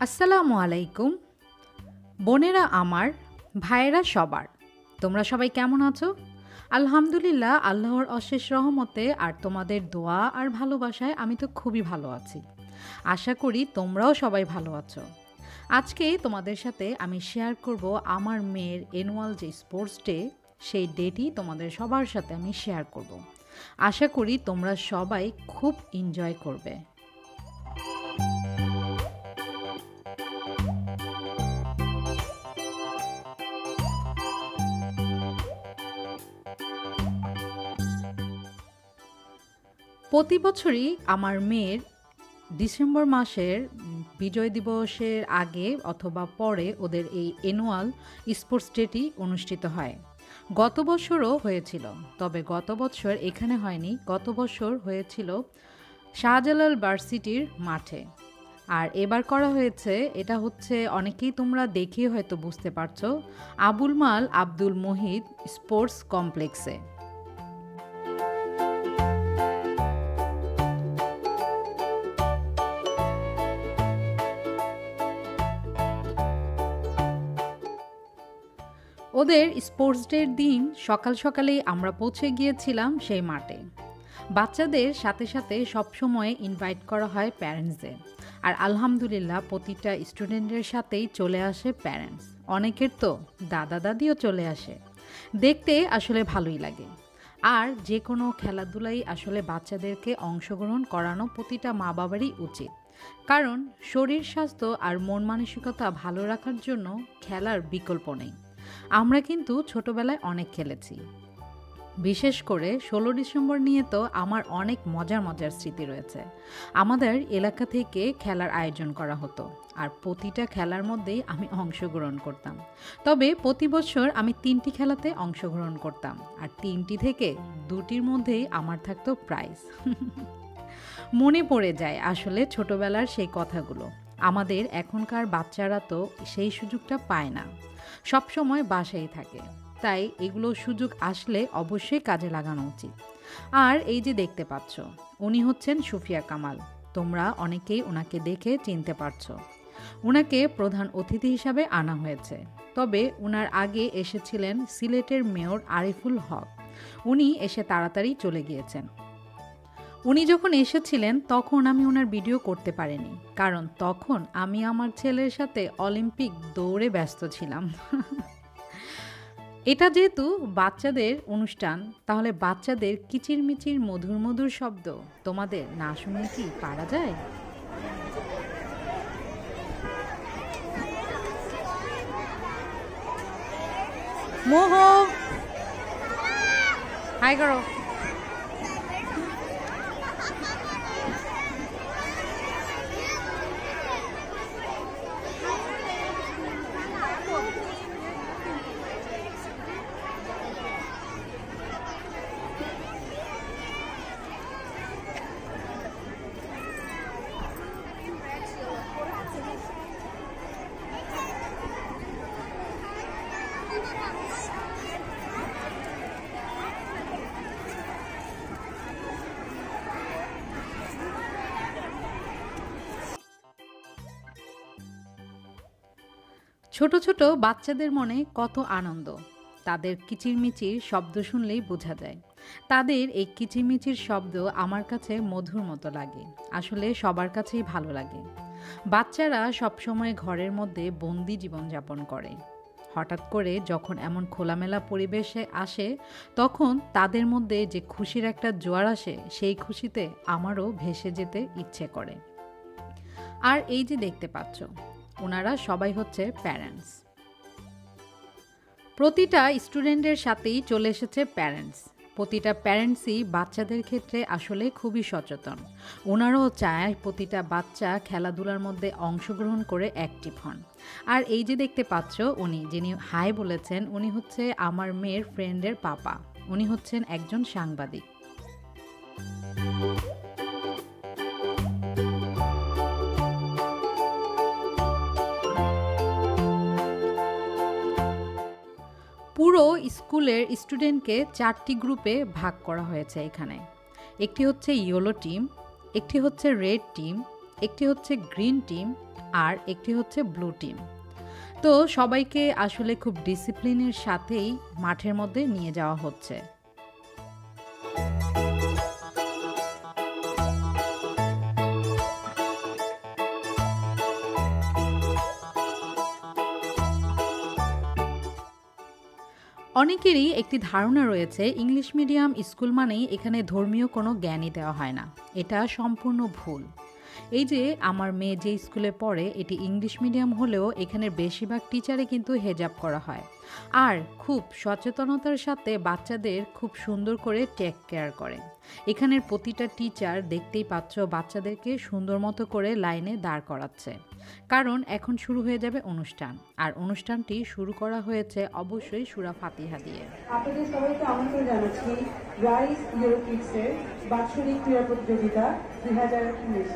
আসসালামু আলাইকুম বোনেরা আমার, ভাইয়েরা সবার, তোমরা সবাই কেমন আছো? আলহামদুলিল্লাহ, আল্লাহর অশেষ রহমতে আর তোমাদের দোয়া আর ভালোবাসায় আমি তো খুবই ভালো আছি। আশা করি তোমরাও সবাই ভালো আছো। আজকে তোমাদের সাথে আমি শেয়ার করব আমার মেয়ের অ্যানুয়াল যে স্পোর্টস ডে, সেই ডেটি তোমাদের সবার সাথে আমি শেয়ার করব। আশা করি তোমরা সবাই খুব এনজয় করবে। প্রতি বছরই আমার মেয়ের ডিসেম্বর মাসের বিজয় দিবসের আগে অথবা পরে ওদের এই অ্যানুয়াল স্পোর্টস ডেটি অনুষ্ঠিত হয়। গত বছরও হয়েছিল, তবে গত বছর এখানে হয়নি, গত বছর হয়েছিল শাহজালাল ভার্সিটির মাঠে। আর এবার করা হয়েছে, এটা হচ্ছে অনেকেই তোমরা দেখে হয়তো বুঝতে পারছো, আবুল মাল আব্দুল মুহিত স্পোর্টস কমপ্লেক্সে। ওদের স্পোর্টস ডের দিন সকাল সকালেই আমরা পৌঁছে গিয়েছিলাম সেই মাঠে। বাচ্চাদের সাথে সাথে সবসময় ইনভাইট করা হয় প্যারেন্টসদের, আর আলহামদুলিল্লাহ প্রতিটা স্টুডেন্টের সাথেই চলে আসে প্যারেন্টস। অনেকের তো দাদা দাদিও চলে আসে। দেখতে আসলে ভালোই লাগে। আর যে কোনো খেলাধুলাই আসলে বাচ্চাদেরকে অংশগ্রহণ করানো প্রতিটা মা বাবারই উচিত, কারণ শরীর স্বাস্থ্য আর মন মানসিকতা ভালো রাখার জন্য খেলার বিকল্প নেই। আমরা কিন্তু ছোটবেলায় অনেক খেলেছি, বিশেষ করে 16 ডিসেম্বর নিয়ে তো আমার অনেক মজার মজার স্মৃতি রয়েছে। আমাদের এলাকা থেকে খেলার আয়োজন করা হতো, আর প্রতিটা খেলার মধ্যেই আমি অংশগ্রহণ করতাম। তবে প্রতি বছর আমি 3টি খেলাতে অংশগ্রহণ করতাম, আর 3টি থেকে 2টির মধ্যেই আমার থাকতো প্রাইজ। মনে পড়ে যায় আসলে ছোটবেলার সেই কথাগুলো। আমাদের এখনকার বাচ্চারা তো সেই সুযোগটা পায় না, সব সময় বাসায় থাকে, তাই এগুলো সুযোগ আসলে অবশ্যই কাজে লাগানো উচিত। আর এই যে দেখতে পাচ্ছ, উনি হচ্ছেন সুফিয়া কামাল। তোমরা অনেকেই ওনাকে দেখে চিনতে পারছো। ওনাকে প্রধান অতিথি হিসাবে আনা হয়েছে, তবে ওনার আগে এসেছিলেন সিলেটের মেয়র আরিফুল হক। উনি এসে তাড়াতাড়ি চলে গিয়েছেন। উনি যখন এসেছিলেন তখন আমি ওনার ভিডিও করতে পারিনি, কারণ তখন আমি আমার ছেলের সাথে অলিম্পিক দৌড়ে ব্যস্ত ছিলাম। এটা যেহেতু বাচ্চাদের অনুষ্ঠান, তাহলে বাচ্চাদের কিচিরমিচির মধুর মধুর শব্দ তোমাদের না শুনে কি পারা যায়? মোহ, হাই করো। ছোট ছোট বাচ্চাদের মনে কত আনন্দ, তাদের কিচিরমিচির শব্দ শুনলেই বোঝা যায়। তাদের এই কিচিরমিচির শব্দ আমার কাছে মধুর মতো লাগে, আসলে সবার কাছেই ভালো লাগে। বাচ্চারা সবসময় ঘরের মধ্যে বন্দি জীবনযাপন করে, হঠাৎ করে যখন এমন খোলামেলা পরিবেশে আসে, তখন তাদের মধ্যে যে খুশির একটা জোয়ার আসে, সেই খুশিতে আমারও ভেসে যেতে ইচ্ছে করে। আর এই যে দেখতে পাচ্ছ, ওনারা সবাই হচ্ছে প্যারেন্টস। প্রতিটা স্টুডেন্টের সাথেই চলে এসেছে প্যারেন্টস। প্রতিটা প্যারেন্টসই বাচ্চাদের ক্ষেত্রে আসলে খুবই সচেতন। ওনারাও চায় প্রতিটা বাচ্চা খেলাধুলার মধ্যে অংশগ্রহণ করে অ্যাক্টিভ হন। আর এই যে দেখতে পাচ্ছ, উনি যিনি হাই বলেছেন, উনি হচ্ছে আমার মেয়ের ফ্রেন্ডের পাপা। উনি হচ্ছেন একজন সাংবাদিক। পুরো স্কুলের স্টুডেন্টকে 4টি গ্রুপে ভাগ করা হয়েছে এখানে। একটি হচ্ছে ইয়েলো টিম, একটি হচ্ছে রেড টিম, একটি হচ্ছে গ্রিন টিম, আর একটি হচ্ছে ব্লু টিম। তো সবাইকে আসলে খুব ডিসিপ্লিনের সাথেই মাঠের মধ্যে নিয়ে যাওয়া হচ্ছে। অনেকেরই একটি ধারণা রয়েছে ইংলিশ মিডিয়াম স্কুল মানেই এখানে ধর্মীয় কোনো জ্ঞানই দেওয়া হয় না। এটা সম্পূর্ণ ভুল। এই যে আমার মেয়ে যে স্কুলে পড়ে এটি ইংলিশ মিডিয়াম হলেও এখানের বেশিরভাগ টিচারে কিন্তু হেজাব করা হয়, আর খুব সচেতনতার সাথে বাচ্চাদের খুব সুন্দর করে টেক কেয়ার করে। এখানের প্রতিটা টিচার দেখতেই পাচ্ছ বাচ্চাদেরকে সুন্দর মতো করে লাইনে দাঁড় করাচ্ছে, কারণ এখন শুরু হয়ে যাবে অনুষ্ঠান। আর অনুষ্ঠানটি শুরু করা হয়েছে অবশ্যই সূরা ফাতিহা দিয়ে। আপনাদের সবাইকে আমন্ত্রণ জানাচ্ছি রাইজ ইউরো কিডসের বাৎসরিক ক্রীড়া প্রতিযোগিতা 2019।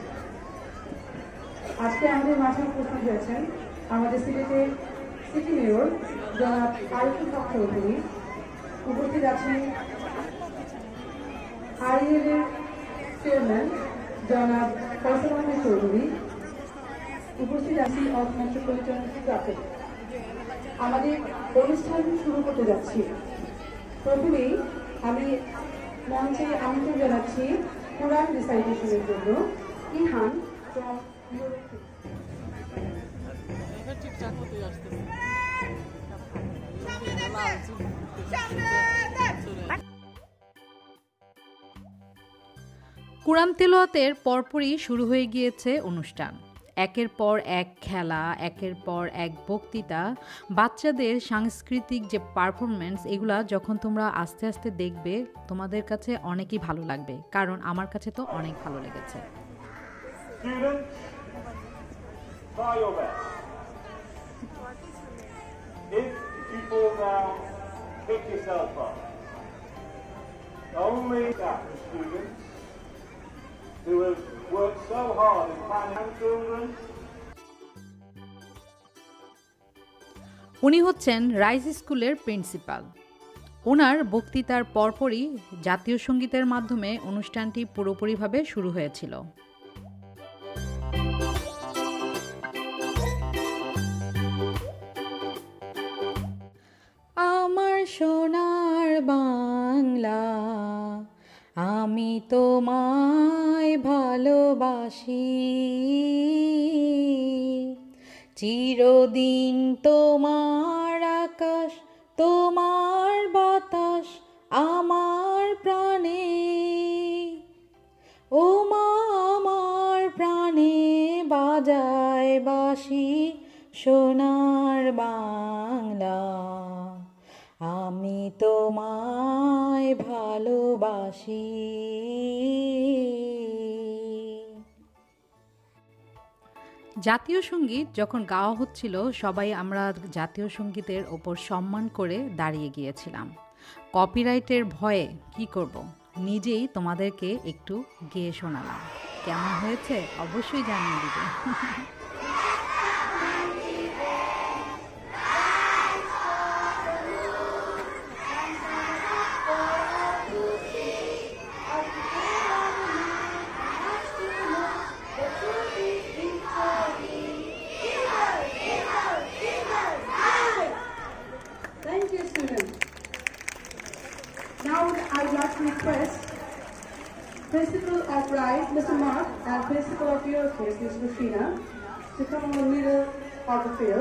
আজকে আমাদের মাঝে উপস্থিত হয়েছেন আমাদের সিলেটের সিটি মেয়র জনাব আরিফুল হক চৌধুরী, উপস্থিত আছেন আইএল-এর চেয়ারম্যান জনাব ফয়সাল আহমেদ চৌধুরী, উপস্থিত আছি অফ মেট্রোপলিটন ট্রাফিক। আমাদের অনুষ্ঠান শুরু করতে যাচ্ছি। প্রথমেই আমি মঞ্চে আমন্ত্রণ জানাচ্ছি কোরআন রিসাইটেশনের জন্য ইহান ফ্রম ইউরোপ। কুরআন তিলাওয়াতের পরপরই শুরু হয়ে গিয়েছে অনুষ্ঠান। একের পর এক খেলা, একের পর এক বক্তৃতা, বাচ্চাদের সাংস্কৃতিক যে পারফরমেন্স, এগুলা যখন তোমরা আস্তে আস্তে দেখবে তোমাদের কাছে অনেকই ভালো লাগবে, কারণ আমার কাছে তো অনেক ভালো লেগেছে। Try your best. If you fall down, pick yourself up. Only that the students who have worked so hard in planning children. উনি হচ্ছেন রাইজ স্কুলের প্রিন্সিপাল। ওনার বক্তৃতার পরপরই জাতীয় সঙ্গীতের মাধ্যমে অনুষ্ঠানটি পুরোপুরিভাবে শুরু হয়েছিল। আমার সোনার বাংলা, আমি তোমায় ভালোবাসি, চিরদিন তোমার আকাশ, তোমার বাতাস আমার প্রাণে, ও মা আমার প্রাণে বাজায় বাঁশি, সোনার বাংলা, আমি তোমায় ভালোবাসি। জাতীয় সঙ্গীত যখন গাওয়া হচ্ছিল সবাই আমরা জাতীয় সঙ্গীতের ওপর সম্মান করে দাঁড়িয়ে গিয়েছিলাম। কপিরাইটের ভয়ে কি করব, নিজেই তোমাদেরকে একটু গেয়ে শোনালাম। কেমন হয়েছে অবশ্যই জানিয়ে দিবে। Thank you, students. Now I would like to request Principal of RISE, Mr. Mark, and Principal of Eurokids, Ms. Rufina, to come in the middle of the field.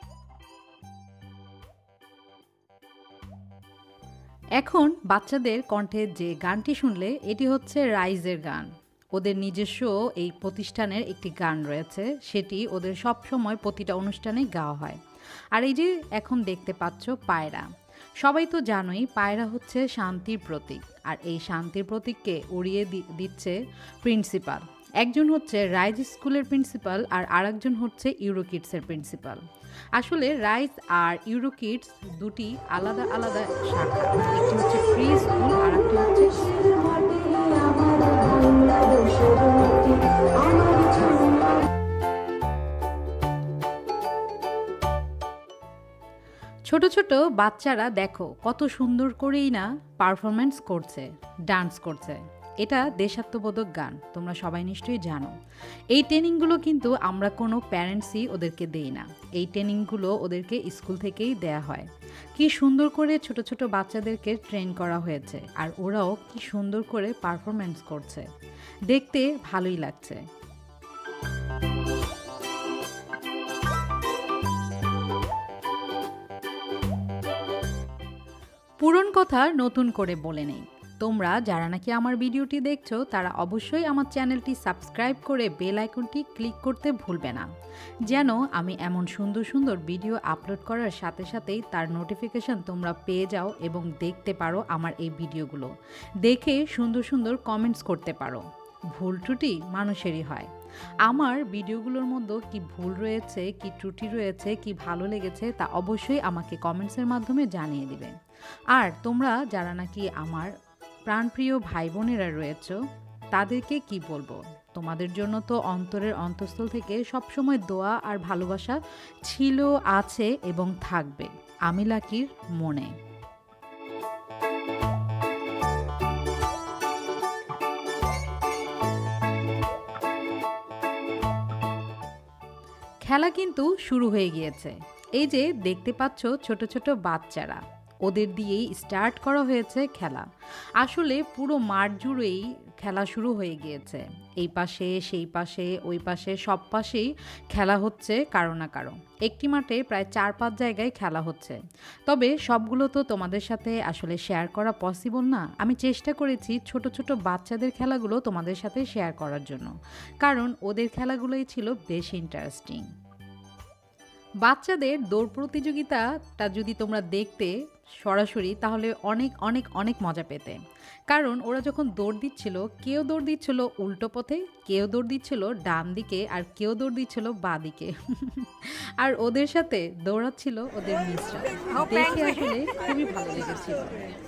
এখন বাচ্চাদের কণ্ঠে যে গানটি শুনলে এটি হচ্ছে রাইজের গান। ওদের নিজস্ব এই প্রতিষ্ঠানের একটি গান রয়েছে, সেটি ওদের সব সময় প্রতিটা অনুষ্ঠানে গাওয়া হয়। আর এই যে এখন দেখতে পাচ্ছ পায়রা, সবাই তো জানোই পায়রা হচ্ছে শান্তির প্রতীক, আর এই শান্তির প্রতীককে উড়িয়ে দিচ্ছে প্রিন্সিপাল। একজন হচ্ছে রাইজ স্কুলের প্রিন্সিপাল আর আরেকজন হচ্ছে ইউরোকিডসের প্রিন্সিপাল। আসলে রাইজ আর ইউরোকিডস দুটি আলাদা আলাদা শাখা, একটি হচ্ছে প্রি স্কুল আর একটি হচ্ছে ছোট ছোট বাচ্চারা দেখো কত সুন্দর করেই না পারফরমেন্স করছে, ডান্স করছে। এটা দেশাত্মবোধক গান, তোমরা সবাই নিশ্চয়ই জানো। এই ট্রেনিংগুলো কিন্তু আমরা কোনো প্যারেন্টসই ওদেরকে দেই না, এই ট্রেনিংগুলো ওদেরকে স্কুল থেকেই দেয়া হয়। কি সুন্দর করে ছোট ছোট বাচ্চাদেরকে ট্রেন করা হয়েছে, আর ওরাও কি সুন্দর করে পারফরমেন্স করছে, দেখতে ভালোই লাগছে। পুরন কথা নতুন করে বলে নেই, তোমরা যারা নাকি আমার ভিডিওটি দেখছো তারা অবশ্যই আমার চ্যানেলটি সাবস্ক্রাইব করে বেল আইকনটি ক্লিক করতে ভুলবে না, যেন আমি এমন সুন্দর সুন্দর ভিডিও আপলোড করার সাথে সাথেই তার নোটিফিকেশন তোমরা পেয়ে যাও এবং দেখতে পারো আমার এই ভিডিওগুলো, দেখে সুন্দর সুন্দর কমেন্টস করতে পারো। ভুল ত্রুটি মানুষেরই হয়, আমার ভিডিওগুলোর মধ্যে কি ভুল রয়েছে, কি ত্রুটি রয়েছে, কি ভালো লেগেছে তা অবশ্যই আমাকে কমেন্টসের মাধ্যমে জানিয়ে দিবে। আর তোমরা যারা নাকি আমার প্রাণপ্রিয় ভাই বোনেরা রয়েছ তাদেরকে কি বলবো, তোমাদের জন্য তো অন্তরের অন্তঃস্থল থেকে সবসময় দোয়া আর ভালোবাসা ছিল, আছে এবং থাকবে আমি লাকির মনে। খেলা কিন্তু শুরু হয়ে গিয়েছে, এই যে দেখতে পাচ্ছ ছোট ছোট বাচ্চারা, ওদের দিয়েই স্টার্ট করা হয়েছে খেলা। আসলে পুরো মাঠ জুড়েই খেলা শুরু হয়ে গিয়েছে, এই পাশে সেই পাশে ওই পাশে সব পাশেই খেলা হচ্ছে কারো না কারো। একটি মাঠে প্রায় 4-5 জায়গায় খেলা হচ্ছে, তবে সবগুলো তো তোমাদের সাথে আসলে শেয়ার করা পসিবল না। আমি চেষ্টা করেছি ছোট ছোট বাচ্চাদের খেলাগুলো তোমাদের সাথে শেয়ার করার জন্য, কারণ ওদের খেলাগুলোই ছিল বেশ ইন্টারেস্টিং। বাচ্চাদের দৌড় প্রতিযোগিতাটা যদি তোমরা দেখতে সরাসরি তাহলে অনেক অনেক অনেক মজা পেতে, কারণ ওরা যখন দৌড় দিচ্ছিল, কেউ দৌড় দিচ্ছিল উল্টো পথে, কেউ দৌড় দিচ্ছিল ডান দিকে, আর কেউ দৌড় দিচ্ছিল বাঁ দিকে আর ওদের সাথে দৌড়াচ্ছিল ওদের মিসরা, দেখে আসলে খুবই ভালো লেগেছিল।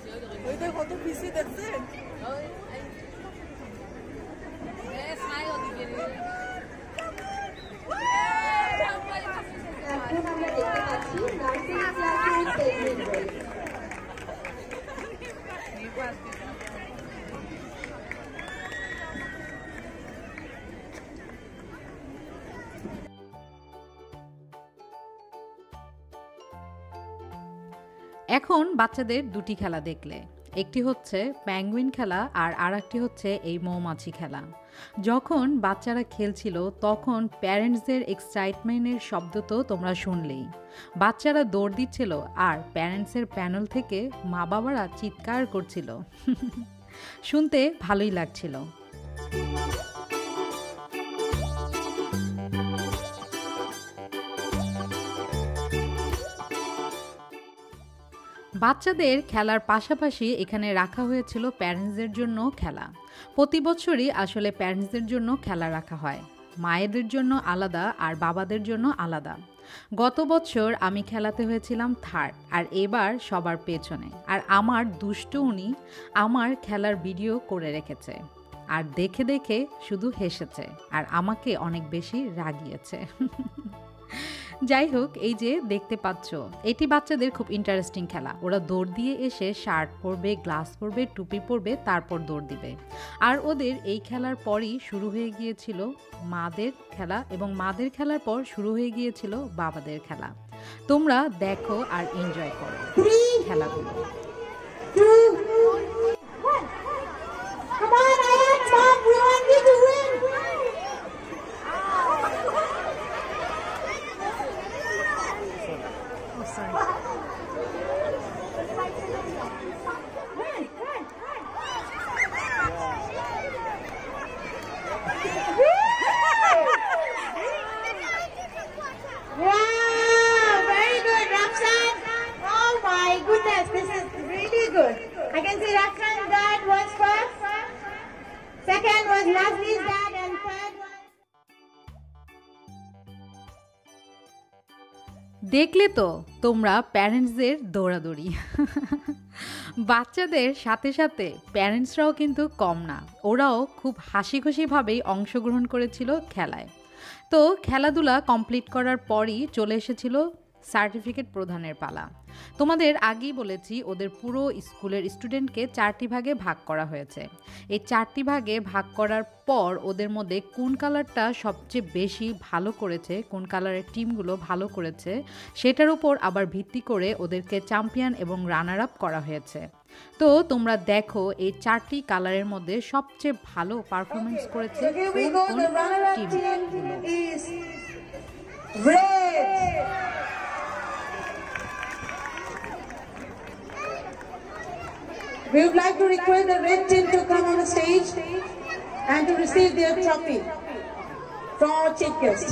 এখন বাচ্চাদের দুটি খেলা দেখলে, একটি হচ্ছে প্যাঙ্গুইন খেলা আর আরেকটি হচ্ছে এই মৌমাছি খেলা। যখন বাচ্চারা খেলছিল তখন প্যারেন্টসদের এক্সাইটমেন্টের শব্দ তো তোমরা শুনলেই, বাচ্চারা দৌড় দিচ্ছিল আর প্যারেন্টসের প্যানেল থেকে মা বাবারা চিৎকার করছিল শুনতে ভালোই লাগছিল। বাচ্চাদের খেলার পাশাপাশি এখানে রাখা হয়েছিল প্যারেন্টসদের জন্য খেলা। প্রতি বছরই আসলে প্যারেন্টসদের জন্য খেলা রাখা হয়, মায়েদের জন্য আলাদা আর বাবাদের জন্য আলাদা। গত বছর আমি খেলাতে হয়েছিলাম থার্ড, আর এবার সবার পেছনে। আর আমার দুষ্টু উনি আমার খেলার ভিডিও করে রেখেছে, আর দেখে দেখে শুধু হেসেছে আর আমাকে অনেক বেশি রাগিয়েছে যাই হোক, এই যে দেখতে পাচ্ছ এটি বাচ্চাদের খুব ইন্টারেস্টিং খেলা। ওরা দৌড় দিয়ে এসে শার্ট পরবে, গ্লাস পরবে, টুপি পরবে, তারপর দৌড় দিবে। আর ওদের এই খেলার পরই শুরু হয়ে গিয়েছিল মাদের খেলা, এবং মাদের খেলার পর শুরু হয়ে গিয়েছিল বাবাদের খেলা। তোমরা দেখো আর এনজয় করো খেলাগুলো। I can see Rakshan's dad was first, second was Naslie's dad, and third was... দেখলে তো তোমরা প্যারেন্টসদের দৌড়াদৌড়ি বাচ্চাদের সাথে সাথে প্যারেন্টসরাও কিন্তু কম না, ওরাও খুব হাসি খুশিভাবেই অংশগ্রহণ করেছিল খেলায়। তো খেলাধুলা কমপ্লিট করার পরই চলে এসেছিল সার্টিফিকেট প্রদানের পালা। তোমাদের আগেই বলেছি ওদের পুরো স্কুলের স্টুডেন্টকে 4টি ভাগে ভাগ করা হয়েছে। এই 4টি ভাগে ভাগ করার পর ওদের মধ্যে কোন কালারটা সবচেয়ে বেশি ভালো করেছে, কোন কালারের টিমগুলো ভালো করেছে, সেটার উপর আবার ভিত্তি করে ওদেরকে চ্যাম্পিয়ন এবং রানার আপ করা হয়েছে। তো তোমরা দেখো এই 4টি কালারের মধ্যে সবচেয়ে ভালো পারফরমেন্স করেছে কোন টিমগুলো। We would like to request the red team to come on the stage and to receive their trophy from our chief guest.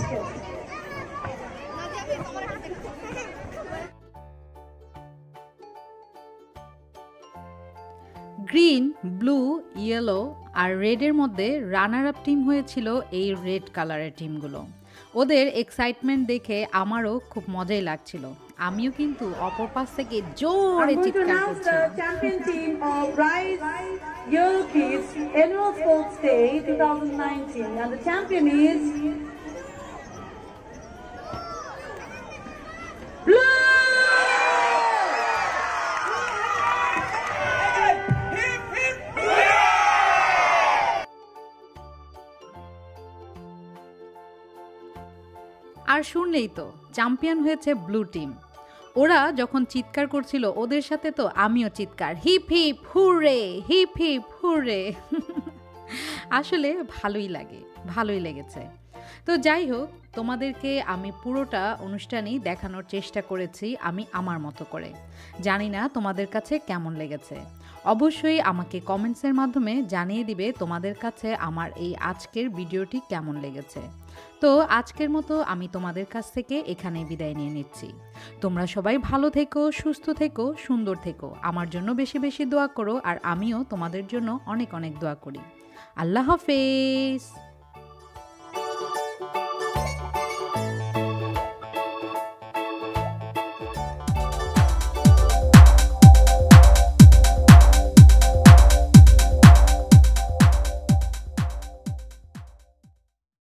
Green, blue, yellow আর রেডের মধ্যে রানার আপ টিম হয়েছিল এই রেড কালারের টিমগুলো। ওদের এক্সাইটমেন্ট দেখে আমারও খুব মজাই লাগছিল। আমিও কিন্তু অপর পাশ থেকে জোরে চিৎকার করছিলাম। Champion team of Rise Yellow Kids Annual Sports Day 2019, and the champion is Blue. আর শুনলেই তো চ্যাম্পিয়ন হয়েছে ব্লু টিম। ওরা যখন চিৎকার করছিল ওদের সাথে তো আমিও চিৎকার, hip hip hurrah, hip hip hurrah. আসলে ভালোই লেগেছে। তো যাই হোক, তোমাদেরকে আমি পুরোটা অনুষ্ঠানই দেখানোর চেষ্টা করেছি আমি আমার মতো করে। জানি না তোমাদের কাছে কেমন লেগেছে। অবশ্যই আমাকে কমেন্টসের মাধ্যমে জানিয়ে দিবে তোমাদের কাছে আমার এই আজকের ভিডিওটি কেমন লেগেছে। তো আজকের মতো আমি তোমাদের কাছ থেকে এখানেই বিদায় নিয়ে নিচ্ছি। তোমরা সবাই ভালো থেকো, সুস্থ থেকো, সুন্দর থেকো। আমার জন্য বেশি বেশি দোয়া করো, আর আমিও তোমাদের জন্য অনেক অনেক দোয়া করি। আল্লাহ হাফেজ।